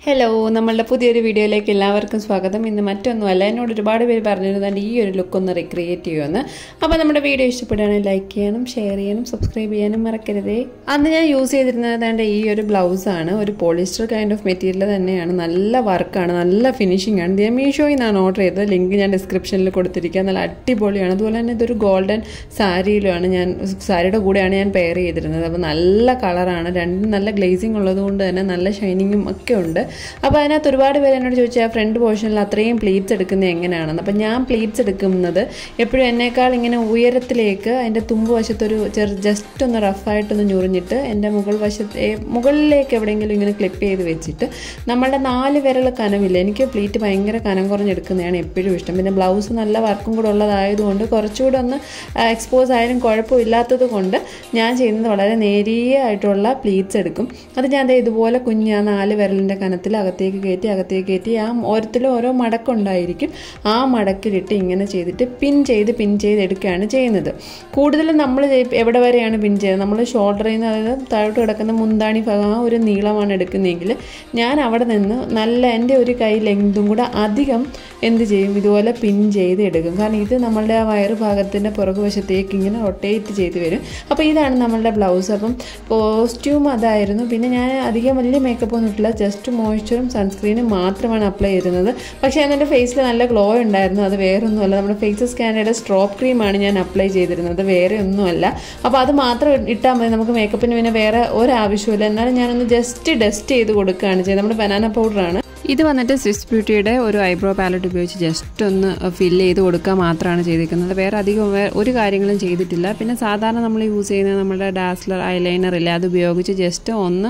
Hello, നമ്മളുടെ പുതിയൊരു വീഡിയോയിലേക്ക് എല്ലാവർക്കും സ്വാഗതം. ഇന്ന് മറ്റൊന്നുമല്ല, എന്നോട് ഒരുപാട് പേര് പറഞ്ഞിരുന്നുണ്ട് ഈ ഒരു ലുക്ക് ഒന്ന് റീക്രിയേറ്റ് ചെയ്യുമെന്ന്. അപ്പോൾ നമ്മുടെ വീഡിയോ ഇഷ്ടപ്പെടുകയാണെങ്കിൽ ലൈക്ക് ചെയ്യാനും ഷെയർ ചെയ്യാനും സബ്സ്ക്രൈബ് ചെയ്യാനും മറക്കരുതേ. അന്ന് ഞാൻ യൂസ് ചെയ്തിരുന്നത് ഈ ഒരു ബ്ലൗസാണ്. ഒരു പോളിസ്റ്റർ കൈൻഡ് ഓഫ് മെറ്റീരിയൽ തന്നെയാണ്. നല്ല വർക്കാണ്, നല്ല ഫിനിഷിംഗ് ആണ്. ഞാൻ മീഷോയിൽ നിന്നാണ് ഓർഡർ ചെയ്തത്. ലിങ്ക് ഞാൻ ഡിസ്ക്രിപ്ഷനിൽ കൊടുത്തിരിക്കുക. നല്ല അടിപൊളിയാണ്. അതുപോലെ തന്നെ ഇതൊരു ഗോൾഡൻ സാരിയിലുമാണ്, സാരിയുടെ കൂടെയാണ് ഞാൻ പെയർ ചെയ്തിരുന്നത്. അപ്പോൾ നല്ല കളറാണ്, രണ്ടും നല്ല ഗ്ലേസിങ് ഉള്ളതുകൊണ്ട് തന്നെ നല്ല ഷൈനിങ്ങും ഒക്കെ ഉണ്ട്. അപ്പോൾ അതിനകത്ത് ഒരുപാട് പേര് എന്നോട് ചോദിച്ചാൽ ഫ്രണ്ട് പോർഷനിൽ അത്രയും പ്ലീറ്റ്സ് എടുക്കുന്നത് എങ്ങനെയാണെന്ന്. അപ്പം ഞാൻ പ്ലീറ്റ്സ് എടുക്കുന്നത് എപ്പോഴും എന്നേക്കാൾ ഇങ്ങനെ ഉയരത്തിലേക്ക് അതിൻ്റെ തുമ്പ് വശത്തൊരു ജസ്റ്റ് ഒന്ന് റഫായിട്ടൊന്ന് ഞുറിഞ്ഞിട്ട് എൻ്റെ മുകളിലേക്ക് എവിടെയെങ്കിലും ഇങ്ങനെ ക്ലിപ്പ് ചെയ്ത് വെച്ചിട്ട് നമ്മളുടെ 4 വിരൽ കനമില്ല. എനിക്ക് പ്ലീറ്റ് ഭയങ്കര കനം കുറഞ്ഞെടുക്കുന്നതാണ് എപ്പോഴും ഇഷ്ടം. പിന്നെ ബ്ലൗസ് നല്ല വർക്കും കൂടെ ഉള്ളതായതുകൊണ്ട് കുറച്ചുകൂടെ ഒന്ന് എക്സ്പോസ് ആയാലും കുഴപ്പമില്ലാത്തത് കൊണ്ട് ഞാൻ ചെയ്യുന്നത് വളരെ നേരിയ ആയിട്ടുള്ള പ്ലീറ്റ്സ് എടുക്കും. അത് ഞാൻ ഇതുപോലെ കുഞ്ഞ് 4 വിരലിൻ്റെ കനത്തിൽ അകത്തേക്ക് കയറ്റി ആ ഓരത്തിലും ഓരോ മടക്കുണ്ടായിരിക്കും. ആ മടക്കിലിട്ട് ഇങ്ങനെ ചെയ്തിട്ട് പിൻ ചെയ്ത് എടുക്കുകയാണ് ചെയ്യുന്നത്. കൂടുതലും നമ്മൾ എവിടെ വരെയാണ് പിൻ ചെയ്യുന്നത്, നമ്മൾ ഷോൾഡറിൽ നിന്ന്, അതായത് താഴോട്ട് കിടക്കുന്ന മുന്താണി ഭാഗം ആ ഒരു നീളമാണ് എടുക്കുന്നതെങ്കിൽ ഞാൻ അവിടെ നിന്ന് നല്ല എൻ്റെ ഒരു കൈ ലെങ്തും കൂടെ അധികം എന്ത് ചെയ്യും, ഇതുപോലെ പിൻ ചെയ്ത് എടുക്കും. കാരണം ഇത് നമ്മളുടെ ആ വയറ് ഭാഗത്തിൻ്റെ പുറകുവശത്തേക്ക് ഇങ്ങനെ റൊട്ടേറ്റ് ചെയ്ത് വരും. അപ്പോൾ ഇതാണ് നമ്മളുടെ ബ്ലൗസ്. അപ്പം കോസ്റ്റ്യൂം അതായിരുന്നു. പിന്നെ ഞാൻ അധികം വലിയ മേക്കപ്പ് ഒന്നും ഇട്ടില്ല, ജസ്റ്റ് മോയ്സ്ചറും സൺസ്ക്രീനും മാത്രമാണ് അപ്ലൈ ചെയ്തിരുന്നത്. പക്ഷേ എൻ്റെ ഫേസിൽ നല്ല ഗ്ലോ ഉണ്ടായിരുന്നു. അത് വേറൊന്നുമല്ല, നമ്മുടെ ഫേസ് സ്കാനയുടെ സ്ട്രോപ്പ് ക്രീമാണ് ഞാൻ അപ്ലൈ ചെയ്തിരുന്നത്, വേറെ ഒന്നുമല്ല. അപ്പോൾ അത് മാത്രം ഇട്ടാൽ മതി, നമുക്ക് മേക്കപ്പിന് പിന്നെ വേറെ ഒരാവശ്യമില്ല. എന്നാലും ഞാനൊന്ന് ജസ്റ്റ് ഡസ്റ്റ് ചെയ്ത് കൊടുക്കുകയാണ് ചെയ്യുന്നത്. നമ്മുടെ ബനാന പൗഡറാണ് ഇത്. വന്നിട്ട് സ്വിസ് ബ്യൂട്ടിയുടെ ഒരു ഐബ്രോ പാലറ്റ് ഉപയോഗിച്ച് ജസ്റ്റ് ഒന്ന് ഫില്ല് ചെയ്ത് കൊടുക്കുക മാത്രമാണ് ചെയ്തിരിക്കുന്നത്. വേറെ അധികം ഒരു കാര്യങ്ങളും ചെയ്തിട്ടില്ല. പിന്നെ സാധാരണ നമ്മൾ യൂസ് ചെയ്യുന്ന നമ്മുടെ ഡാസ്ലർ ഐലൈനർ ഇല്ലേ, അത് ഉപയോഗിച്ച് ജസ്റ്റ് ഒന്ന്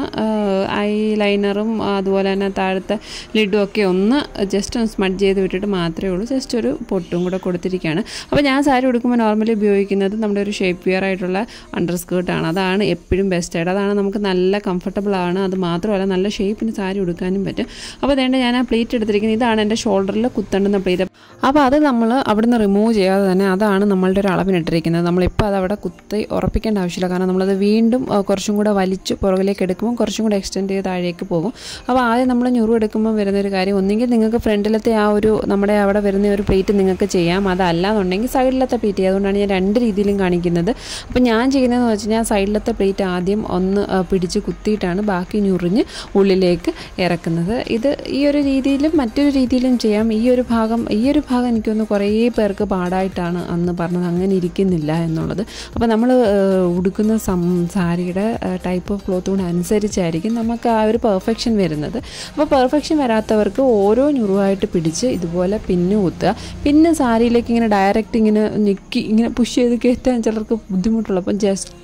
ഐലൈനറും അതുപോലെ തന്നെ താഴത്തെ ലിഡും ഒക്കെ ഒന്ന് ജസ്റ്റ് ഒന്ന് സ്മഡ് ചെയ്ത് വിട്ടിട്ട് മാത്രമേ ഉള്ളൂ. ജസ്റ്റ് ഒരു പൊട്ടും കൂടെ കൊടുത്തിരിക്കുകയാണ്. അപ്പോൾ ഞാൻ സാരി ഉടുക്കുമ്പോൾ നോർമലി ഉപയോഗിക്കുന്നത് നമ്മുടെ ഒരു ഷേപ്പ് വെയർ ആയിട്ടുള്ള അണ്ടർ സ്കേർട്ടാണ്. അതാണ് എപ്പോഴും ബെസ്റ്റായിട്ട്, അതാണ് നമുക്ക് നല്ല കംഫർട്ടബിൾ ആണ്. അത് മാത്രമല്ല നല്ല ഷേപ്പിന് സാരി ഉടുക്കാനും പറ്റും. അപ്പോൾ ഞാൻ ആ പ്ലേറ്റ് എടുത്തിരിക്കുന്നത്, ഇതാണ് എൻ്റെ ഷോൾഡറിൽ കുത്തേണ്ടുന്ന പ്ലേറ്റ്. അപ്പോൾ അത് നമ്മൾ അവിടുന്ന് റിമൂവ് ചെയ്യാതെ തന്നെ അതാണ് നമ്മളുടെ ഒരു അളവിനിട്ടിരിക്കുന്നത്. നമ്മളിപ്പോൾ അത് അവിടെ കുത്തി ഉറപ്പിക്കേണ്ട ആവശ്യമില്ല. കാരണം നമ്മളത് വീണ്ടും കുറച്ചും കൂടെ വലിച്ച് പുറകിലേക്ക് എടുക്കുമ്പോൾ കുറച്ചും കൂടെ എക്സ്റ്റെൻഡ് ചെയ്ത് താഴേക്ക് പോകും. അപ്പോൾ ആദ്യം നമ്മൾ ഞുറു എടുക്കുമ്പോൾ വരുന്നൊരു കാര്യം, ഒന്നെങ്കിൽ നിങ്ങൾക്ക് ഫ്രണ്ടിലത്തെ ആ ഒരു നമ്മുടെ അവിടെ വരുന്ന ഒരു പ്ലേറ്റ് നിങ്ങൾക്ക് ചെയ്യാം, അതല്ലാന്നുണ്ടെങ്കിൽ സൈഡിലത്തെ പ്ലേറ്റ് ചെയ്യാം. അതുകൊണ്ടാണ് ഞാൻ 2 രീതിയിലും കാണിക്കുന്നത്. അപ്പോൾ ഞാൻ ചെയ്യുന്നതെന്ന് വെച്ച് കഴിഞ്ഞാൽ സൈഡിലത്തെ പ്ലേറ്റ് ആദ്യം ഒന്ന് പിടിച്ച് കുത്തിയിട്ടാണ് ബാക്കി ഞുറിഞ്ഞ് ഉള്ളിലേക്ക് ഇറക്കുന്നത്. ഇത് ഈ ഒരു രീതിയിലും മറ്റൊരു രീതിയിലും ചെയ്യാം. ഈ ഒരു ഭാഗം എനിക്കൊന്ന് കുറേ പേർക്ക് പാടായിട്ടാണ് അന്ന് പറഞ്ഞത്, അങ്ങനെ ഇരിക്കുന്നില്ല എന്നുള്ളത്. അപ്പോൾ നമ്മൾ ഉടുക്കുന്ന സാരിയുടെ ടൈപ്പ് ഓഫ് ക്ലോത്ത് കൊണ്ട് അനുസരിച്ചായിരിക്കും നമുക്ക് ആ ഒരു പെർഫെക്ഷൻ വരുന്നത്. അപ്പോൾ പെർഫെക്ഷൻ വരാത്തവർക്ക് ഓരോ ഞുറുവായിട്ട് പിടിച്ച് ഇതുപോലെ പിന്ന് കുത്തുക. പിന്നെ സാരിയിലേക്ക് ഇങ്ങനെ ഡയറക്റ്റ് ഇങ്ങനെ ഞെക്കി ഇങ്ങനെ പുഷ് ചെയ്ത് കയറ്റാൻ ചിലർക്ക് ബുദ്ധിമുട്ടുള്ളൂ. അപ്പം ജസ്റ്റ്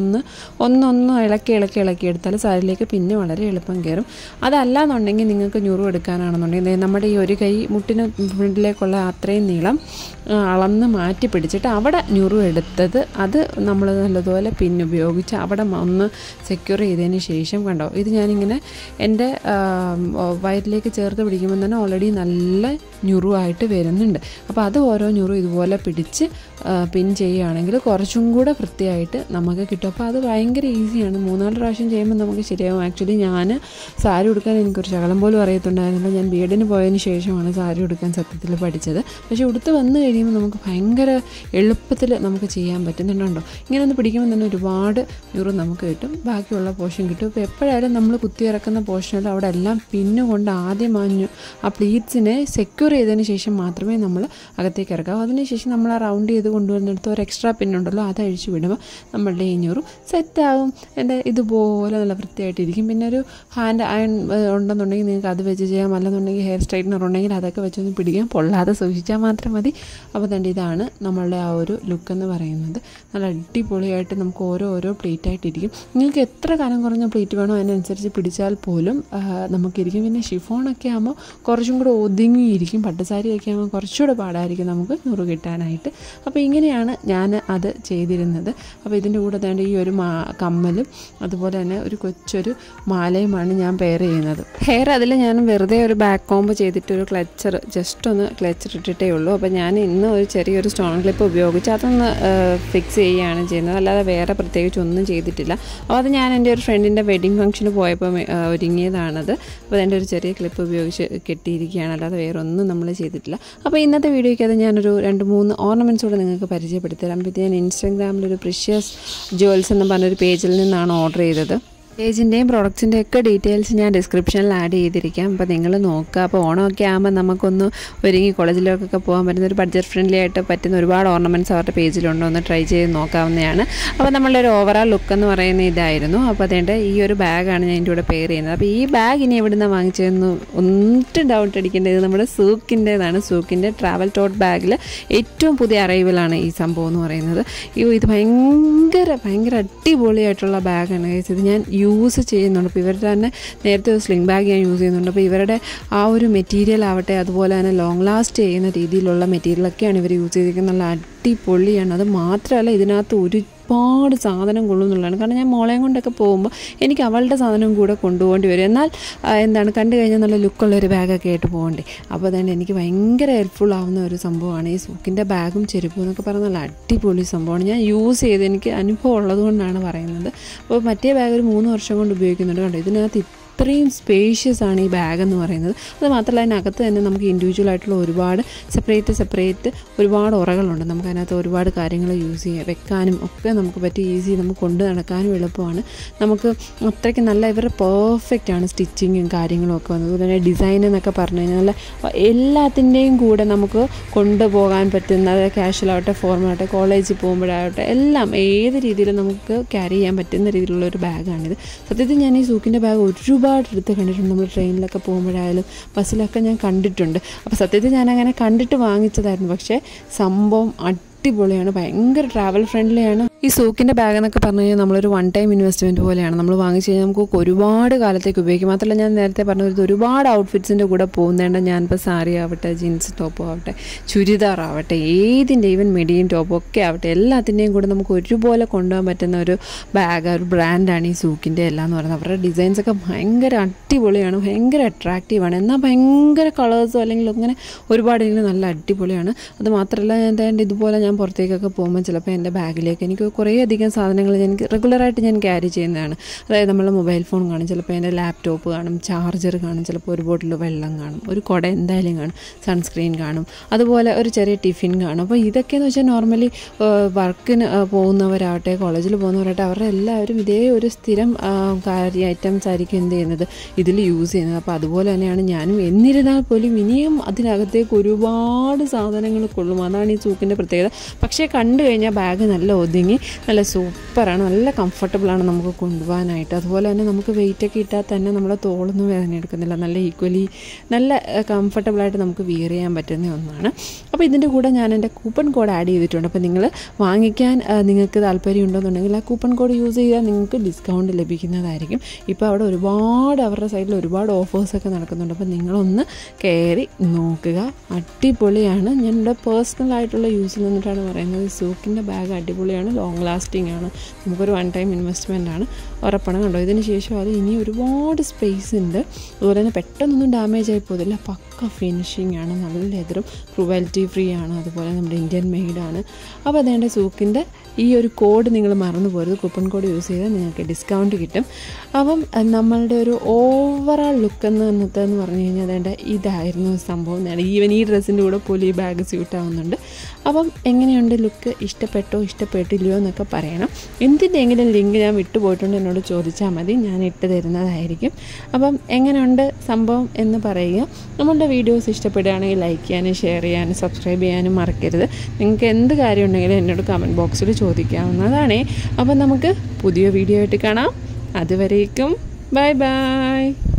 ഒന്ന് ഇളക്കി എടുത്താൽ സാരിയിലേക്ക് പിന്നെ വളരെ എളുപ്പം കയറും. അതല്ലാന്നുണ്ടെങ്കിൽ നിങ്ങൾക്ക് ഞുറു എടുക്കാനാണെന്നുണ്ടെങ്കിൽ നമ്മുടെ ഈ ഒരു കൈ മുട്ടിന് ഫ്രണ്ടിലേക്കുള്ള അത്രയും നീളം അളന്ന് മാറ്റി പിടിച്ചിട്ട് അവിടെ ഞുറു എടുത്തത് അത് നമ്മൾ നല്ലതുപോലെ പിന്നുപയോഗിച്ച് അവിടെ ഒന്ന് സെക്യൂർ ചെയ്തതിന് ശേഷം, കണ്ടോ, ഇത് ഞാനിങ്ങനെ എൻ്റെ വയറ്റിലേക്ക് ചേർത്ത് പിടിക്കുമ്പോൾ തന്നെ ഓൾറെഡി നല്ല ഞുറുവായിട്ട് വരുന്നുണ്ട്. അപ്പോൾ അത് ഓരോ ഞുറു ഇതുപോലെ പിടിച്ച് പിൻ ചെയ്യുകയാണെങ്കിൽ കുറച്ചും കൂടെ വൃത്തിയായിട്ട് നമുക്ക് കിട്ടും. അപ്പോൾ അത് ഭയങ്കര ഈസിയാണ്. 3-4 പ്രാവശ്യം ചെയ്യുമ്പോൾ നമുക്ക് ശരിയാവും. ആക്ച്വലി ഞാൻ സാരി ഉടുക്കാൻ എനിക്കൊരു ശകലം പോലും അറിയത്തുണ്ടായിരുന്നില്ല. ഞാൻ ബി.എഡിന് പോയതിന് ശേഷമാണ് സാരി ഉടുക്കാൻ സത്യത്തിൽ പഠിച്ചത്. പക്ഷേ ഉടുത്ത് വന്നു കഴിയുമ്പോൾ നമുക്ക് ഭയങ്കര എളുപ്പത്തിൽ നമുക്ക് ചെയ്യാൻ പറ്റുന്നുണ്ടോ. ഇങ്ങനെ ഒന്ന് പിടിക്കുമ്പോൾ തന്നെ ഒരുപാട് ഞുറു നമുക്ക് കിട്ടും, ബാക്കിയുള്ള പോർഷൻ കിട്ടും. ഇപ്പോൾ എപ്പോഴായാലും നമ്മൾ കുത്തിയിറക്കുന്ന പോർഷനിൽ അവിടെ എല്ലാം പിന്നുകൊണ്ട് ആദ്യം ആ പ്ലീറ്റ്സിനെ സെക്യൂർ ചെയ്തതിന് ശേഷം മാത്രമേ നമ്മൾ അകത്തേക്ക് ഇറക്കാവൂ. അതിനുശേഷം നമ്മൾ ആ റൗണ്ട് ചെയ്ത് കൊണ്ടുവന്നിടത്ത് ഒരു എക്സ്ട്രാ പിന്നുണ്ടല്ലോ, അത് അഴിച്ചു വിടുമ്പോൾ നമ്മളുടെ ഈ ഞുറു സെറ്റാകും. എൻ്റെ ഇതുപോലെ നല്ല വൃത്തിയായിട്ടിരിക്കും. പിന്നെ ഒരു ഹാൻഡ് അയൺ ഉണ്ടെന്നുണ്ടെങ്കിൽ നിങ്ങൾക്ക് അത് വെച്ച് ചെയ്യാം, അല്ലെന്നുണ്ടെങ്കിൽ ഹെയർ സ്ട്രൈറ്റ്നർ ഉണ്ടെങ്കിൽ അതൊക്കെ വെച്ചൊന്ന് പിടിക്കാം, പൊള്ളാതെ സൂക്ഷിച്ചാൽ മാത്രം മതി. അപ്പോൾ തന്നെ ഇതാണ് നമ്മളുടെ ആ ഒരു ലുക്ക് എന്ന് പറയുന്നത്. നല്ല അടിപൊളിയായിട്ട് നമുക്ക് ഓരോ പ്ലേറ്റായിട്ടിരിക്കും. നിങ്ങൾക്ക് എത്ര കനം കുറഞ്ഞ പ്ലേറ്റ് വേണോ അതിനനുസരിച്ച് പിടിച്ചാൽ പോലും നമുക്കിരിക്കും. പിന്നെ ഷിഫോണൊക്കെ ആകുമ്പോൾ കുറച്ചും കൂടെ ഒതുങ്ങിയിരിക്കും. പട്ടുസാരിയൊക്കെ ആകുമ്പോൾ കുറച്ചുകൂടെ പാടായിരിക്കും നമുക്ക് ഞുറു കിട്ടാനായിട്ട്. അപ്പോൾ ഇങ്ങനെയാണ് ഞാൻ അത് ചെയ്തിരുന്നത്. അപ്പോൾ ഇതിൻ്റെ കൂടെ തന്നെ ഈ ഒരു കമ്മലും അതുപോലെ തന്നെ ഒരു കൊച്ചൊരു മാലയുമാണ് ഞാൻ പെയർ ചെയ്യുന്നത്. ഹെയർ അതിൽ ഞാൻ വെറുതെ ഒരു ബാക്ക് കോംബ് ചെയ്തിട്ട് ഒരു ക്ലച്ചർ ജസ്റ്റ് ഒന്ന് ക്ലച്ചർ ഇട്ടിട്ടേ ഉള്ളൂ. അപ്പോൾ ഞാൻ ഇന്ന് ഒരു ചെറിയൊരു സ്റ്റോൺ ക്ലിപ്പ് ഉപയോഗിച്ച് അതൊന്ന് ഫിക്സ് ചെയ്യുകയാണ് ചെയ്യുന്നത്, അല്ലാതെ വേറെ പ്രത്യേകിച്ച് ഒന്നും ചെയ്തിട്ടില്ല. അപ്പോൾ അത് ഞാൻ എൻ്റെ ഒരു ഫ്രണ്ടിൻ്റെ വെഡിങ് ഫംഗ്ഷന് പോയപ്പോൾ ഒരുങ്ങിയതാണത്. അപ്പോൾ എൻ്റെ ഒരു ചെറിയ ക്ലിപ്പ് ഉപയോഗിച്ച് കെട്ടിയിരിക്കുകയാണ്, അല്ലാതെ വേറെ ഒന്നും നമ്മൾ ചെയ്തിട്ടില്ല. അപ്പോൾ ഇന്നത്തെ വീഡിയോയ്ക്ക് അത് ഞാനൊരു 2-3 ഓർണമെൻറ്റ്സ് കൂടെ നിങ്ങൾക്ക് പരിചയപ്പെടുത്തി തരാം. അപ്പോൾ ഞാൻ ഇൻസ്റ്റാഗ്രാമിലൊരു പ്രിഷ്യസ് ജുവൽസ് എന്ന് പറഞ്ഞൊരു പേജിൽ നിന്നാണ് ഓർഡർ ചെയ്തത്. പേജിൻ്റെയും പ്രോഡക്റ്റ്സിൻ്റെ ഒക്കെ ഡീറ്റെയിൽസ് ഞാൻ ഡിസ്ക്രിപ്ഷനിൽ ആഡ് ചെയ്തിരിക്കാം. അപ്പോൾ നിങ്ങൾ നോക്കുക. അപ്പോൾ ഓണമൊക്കെ ആകുമ്പോൾ നമുക്കൊന്ന് ഒരുങ്ങി കോളേജിലേക്കൊക്കെ പോകാൻ പറ്റുന്ന ഒരു ബഡ്ജറ്റ് ഫ്രണ്ട്ലി ആയിട്ട് പറ്റുന്ന ഒരുപാട് ഓർണമെൻറ്റ്സ് അവരുടെ പേജിലുണ്ടോ ഒന്ന് ട്രൈ ചെയ്ത് നോക്കാവുന്നതാണ്. അപ്പോൾ നമ്മളുടെ ഒരു ഓവറാൾ ലുക്ക് എന്ന് പറയുന്ന ഇതായിരുന്നു. അപ്പോൾ അതുകൊണ്ട് ഈ ഒരു ബാഗാണ് ഞാൻ ഇതിൻ്റെ കൂടെ പെയർ ചെയ്യുന്നത്. അപ്പോൾ ഈ ബാഗ് ഇനി എവിടെ നിന്നാണ് വാങ്ങിച്ചതെന്ന് ഒട്ടും ഡൗട്ട് അടിക്കേണ്ടത് നമ്മുടെ സൂക്കിൻ്റേതാണ്. സൂക്കിൻ്റെ ട്രാവൽ ടോട്ട് ബാഗിൽ ഏറ്റവും പുതിയ അറൈവലാണ് ഈ സംഭവം എന്ന് പറയുന്നത്. ഇത് ഭയങ്കര അടിപൊളിയായിട്ടുള്ള ബാഗാണ്. ഇത് ഞാൻ യൂസ് ചെയ്യുന്നുണ്ട്. അപ്പോൾ ഇവരുടെ തന്നെ നേരത്തെ ഒരു സ്ലിംഗ് ബാഗ് ഞാൻ യൂസ് ചെയ്യുന്നുണ്ട്. അപ്പോൾ ഇവരുടെ ആ ഒരു മെറ്റീരിയൽ ആവട്ടെ, അതുപോലെ തന്നെ ലോങ് ലാസ്റ്റ് ചെയ്യുന്ന രീതിയിലുള്ള മെറ്റീരിയലൊക്കെയാണ് ഇവർ യൂസ് ചെയ്തിരിക്കുന്നത്. നല്ല അടിപൊളിയാണ്. അത് മാത്രമല്ല ഇതിനകത്ത് ഒരുപാട് സാധനം കൊള്ളുന്നുള്ളതാണ്. കാരണം ഞാൻ മോളെയും കൊണ്ടൊക്കെ പോകുമ്പോൾ എനിക്ക് അവളുടെ സാധനം കൂടെ കൊണ്ടുപോകേണ്ടി വരും. എന്നാൽ കണ്ടു കഴിഞ്ഞാൽ നല്ല ലുക്കുള്ളൊരു ബാഗൊക്കെ ആയിട്ട് പോകണ്ടേ. അപ്പോൾ അതുകൊണ്ട് എനിക്ക് ഭയങ്കര ഹെൽപ്ഫുൾ ആവുന്ന ഒരു സംഭവമാണ് ഈ സൂക്കിൻ്റെ ബാഗും ചെരുപ്പും എന്നൊക്കെ പറഞ്ഞാൽ നല്ല അടിപൊളി സംഭവമാണ്. ഞാൻ യൂസ് ചെയ്ത് എനിക്ക് അനുഭവം ഉള്ളതുകൊണ്ടാണ് പറയുന്നത്. അപ്പോൾ മറ്റേ ബാഗ് ഒരു 3 വർഷം കൊണ്ട് ഉപയോഗിക്കുന്നുണ്ട്. കണ്ടോ ഇതിനകത്ത് ഇത്രയും സ്പേഷ്യസ് ആണ് ഈ ബാഗ് എന്ന് പറയുന്നത്. അത് മാത്രമല്ല അതിനകത്ത് തന്നെ നമുക്ക് ഇൻഡിവിജ്വൽ ആയിട്ടുള്ള ഒരുപാട് സെപ്പറേറ്റ് ഒരുപാട് ഉറകളുണ്ട്. നമുക്ക് അതിനകത്ത് ഒരുപാട് കാര്യങ്ങൾ യൂസ് ചെയ്യാം, വെക്കാനും ഒക്കെ നമുക്ക് പറ്റി. ഈസി നമുക്ക് കൊണ്ട് നടക്കാനും എളുപ്പമാണ്. നമുക്ക് അത്രയ്ക്ക് നല്ല ഇവരുടെ പെർഫെക്റ്റ് ആണ് സ്റ്റിച്ചിങ്ങും കാര്യങ്ങളും ഒക്കെ വന്നത്. അതുപോലെ തന്നെ ഡിസൈൻ എന്നൊക്കെ പറഞ്ഞു കഴിഞ്ഞാൽ നല്ല എല്ലാത്തിൻ്റെയും കൂടെ നമുക്ക് കൊണ്ടുപോകാൻ പറ്റുന്ന, കാഷ്വലാവട്ടെ ഫോർമലാവട്ടെ കോളേജിൽ പോകുമ്പോഴാവട്ടെ എല്ലാം ഏത് രീതിയിലും നമുക്ക് ക്യാരി ചെയ്യാൻ പറ്റുന്ന രീതിയിലുള്ള ഒരു ബാഗാണിത്. സത്യത്തിൽ ഞാൻ ഈ സൂക്കിൻ്റെ ബാഗ് ഒരുപാട് എടുത്ത് കണ്ടിട്ടുണ്ട്. നമ്മൾ ട്രെയിനിലൊക്കെ പോകുമ്പോഴായാലും ബസ്സിലൊക്കെ ഞാൻ കണ്ടിട്ടുണ്ട്. അപ്പോൾ സത്യത്തിൽ ഞാനങ്ങനെ കണ്ടിട്ട് വാങ്ങിച്ചതായിരുന്നു. പക്ഷേ സംഭവം അടിപൊളിയാണ്, ഭയങ്കര ട്രാവൽ ഫ്രണ്ട്ലിയാണ്. ഈ സൂക്കിൻ്റെ ബാഗ് എന്നൊക്കെ പറഞ്ഞു കഴിഞ്ഞാൽ നമ്മളൊരു 1 ടൈം ഇൻവെസ്റ്റ്മെൻറ്റ് പോലെയാണ്. നമ്മൾ വാങ്ങിച്ച് കഴിഞ്ഞാൽ നമുക്ക് ഒരുപാട് കാലത്തേക്ക് ഉപയോഗിക്കും. മാത്രമല്ല ഞാൻ നേരത്തെ പറഞ്ഞത് ഒരുപാട് ഔട്ട്ഫിറ്റ്സിൻ്റെ കൂടെ പോകുന്നതുകൊണ്ട് ഞാനിപ്പോൾ സാരി ആവട്ടെ, ജീൻസ് ടോപ്പോ ആവട്ടെ, ചുരിദാർ ആവട്ടെ, ഏതിൻ്റെ ഈവൻ മെഡിയും ടോപ്പോ ഒക്കെ ആവട്ടെ, എല്ലാത്തിൻ്റെയും കൂടെ നമുക്ക് ഒരുപോലെ കൊണ്ടുപോകാൻ പറ്റുന്ന ഒരു ബാഗ്, ഒരു ബ്രാൻഡാണ് ഈ സൂക്കിൻ്റെ എല്ലാം എന്ന് പറയുന്നത്. അവരുടെ ഡിസൈൻസൊക്കെ ഭയങ്കര അടിപൊളിയാണ്, ഭയങ്കര അട്രാക്റ്റീവാണ്. എന്നാൽ ഭയങ്കര കളേഴ്സോ അല്ലെങ്കിൽ അങ്ങനെ ഒരുപാടെങ്കിലും നല്ല അടിപൊളിയാണ്. അത് മാത്രമല്ല ഞാൻ ഇതുപോലെ ഞാൻ പുറത്തേക്കൊക്കെ പോകുമ്പോൾ ചിലപ്പോൾ എൻ്റെ ബാഗിലേക്ക് എനിക്ക് കുറേയധികം സാധനങ്ങൾ എനിക്ക് റെഗുലറായിട്ട് ഞാൻ ക്യാരി ചെയ്യുന്നതാണ്. അതായത് നമ്മളെ മൊബൈൽ ഫോൺ കാണും, ചിലപ്പോൾ എൻ്റെ ലാപ്ടോപ്പ് കാണും, ചാർജർ കാണും, ചിലപ്പോൾ ഒരു ബോട്ടിൽ വെള്ളം കാണും, ഒരു കുട എന്തായാലും കാണും, സൺസ്ക്രീൻ കാണും, അതുപോലെ ഒരു ചെറിയ ടിഫിൻ കാണും. അപ്പോൾ ഇതൊക്കെയെന്ന് വെച്ചാൽ നോർമലി വർക്കിന് പോകുന്നവരാവട്ടെ, കോളേജിൽ പോകുന്നവരാവട്ടെ, അവരുടെ എല്ലാവരും ഇതേ ഒരു സ്ഥിരം ഐറ്റംസ് ആയിരിക്കും എന്ത് ചെയ്യുന്നത് ഇതിൽ യൂസ് ചെയ്യുന്നത്. അപ്പോൾ അതുപോലെ തന്നെയാണ് ഞാനും. എന്നിരുന്നാൽ പോലും ഇനിയും അതിനകത്തേക്ക് ഒരുപാട് സാധനങ്ങൾ കൊള്ളും. അതാണ് ഈ സൂക്കിൻ്റെ പ്രത്യേകത. പക്ഷേ കണ്ടു കഴിഞ്ഞാൽ ബാഗ് നല്ല ഒതുങ്ങി നല്ല സൂപ്പറാണ്, നല്ല കംഫർട്ടബിളാണ് നമുക്ക് കൊണ്ടുപോകാനായിട്ട്. അതുപോലെ തന്നെ നമുക്ക് വെയിറ്റൊക്കെ ഇട്ടാൽ തന്നെ നമ്മളെ തോളൊന്നും വേദന എടുക്കുന്നില്ല. നല്ല ഈക്വലി നല്ല കംഫർട്ടബിളായിട്ട് നമുക്ക് വിയർ ചെയ്യാൻ പറ്റുന്ന ഒന്നാണ്. അപ്പോൾ ഇതിൻ്റെ കൂടെ ഞാൻ എൻ്റെ കൂപ്പൺ കോഡ് ആഡ് ചെയ്തിട്ടുണ്ട്. അപ്പോൾ നിങ്ങൾ വാങ്ങിക്കാൻ നിങ്ങൾക്ക് താല്പര്യം ഉണ്ടെന്നുണ്ടെങ്കിൽ ആ കൂപ്പൺ കോഡ് യൂസ് ചെയ്താൽ നിങ്ങൾക്ക് ഡിസ്കൗണ്ട് ലഭിക്കുന്നതായിരിക്കും. ഇപ്പോൾ അവിടെ അവരുടെ സൈഡിൽ ഒരുപാട് ഓഫേഴ്സൊക്കെ നടക്കുന്നുണ്ട്. അപ്പോൾ നിങ്ങളൊന്ന് കയറി നോക്കുക, അടിപൊളിയാണ്. ഞാൻ എൻ്റെ പേഴ്സണലായിട്ടുള്ള യൂസിൽ നിന്നിട്ടാണ് പറയുന്നത്. സൂക്കിൻ്റെ ബാഗ് അടിപൊളിയാണ്, ലോങ് ലാസ്റ്റിംഗ് ആണ്, നമുക്കൊരു 1 ടൈം ഇൻവെസ്റ്റ്മെൻ്റ് ആണ്, ഉറപ്പാണ്. കണ്ടോ ഇതിന് ശേഷം അത് ഇനി ഒരുപാട് സ്പേസ് ഉണ്ട്. അതുപോലെ തന്നെ പെട്ടെന്നൊന്നും ഡാമേജ് ആയി പോകുന്നില്ല, പക്ക ഫിനിഷിംഗ് ആണ്, നല്ല ലെതറും ക്രൂവാലിറ്റി ഫ്രീ ആണ്, അതുപോലെ നമ്മുടെ ഇന്ത്യൻ മെയ്ഡാണ്. അപ്പോൾ അതേണ്ട സൂക്കിൻ്റെ ഈ ഒരു കോഡ് നിങ്ങൾ മറന്നു പോരുത്. കൂപ്പൺ കോഡ് യൂസ് ചെയ്താൽ നിങ്ങൾക്ക് ഡിസ്കൗണ്ട് കിട്ടും. അപ്പം നമ്മളുടെ ഒരു ഓവറാൾ ലുക്ക് എന്ന് പറഞ്ഞു കഴിഞ്ഞാൽ അതേണ്ട ഇതായിരുന്നു സംഭവം. ഈവൻ ഈ ഡ്രസ്സിൻ്റെ കൂടെ പോലും ഈ ബാഗ് സ്യൂട്ടാവുന്നുണ്ട്. അപ്പം എങ്ങനെയുണ്ട് ലുക്ക്, ഇഷ്ടപ്പെട്ടില്ലയോ എന്നൊക്കെ പറയണം. എന്തിൻ്റെയെങ്കിലും ലിങ്ക് ഞാൻ വിട്ടുപോയിട്ടുണ്ട് എന്നോട് ചോദിച്ചാൽ മതി, ഞാൻ ഇട്ട് തരുന്നതായിരിക്കും. അപ്പം എങ്ങനെയുണ്ട് സംഭവം എന്ന് പറയുക. നമ്മളുടെ വീഡിയോസ് ഇഷ്ടപ്പെടുകയാണെങ്കിൽ ലൈക്ക് ചെയ്യാനും ഷെയർ ചെയ്യാനും സബ്സ്ക്രൈബ് ചെയ്യാനും മറക്കരുത്. നിങ്ങൾക്ക് എന്ത് കാര്യം ഉണ്ടെങ്കിലും എന്നോട് കമൻറ്റ് ബോക്സിൽ ചോദിക്കാവുന്നതാണേ. അപ്പം നമുക്ക് പുതിയ വീഡിയോ ആയിട്ട് കാണാം. അതുവരേക്കും ബൈ ബൈ.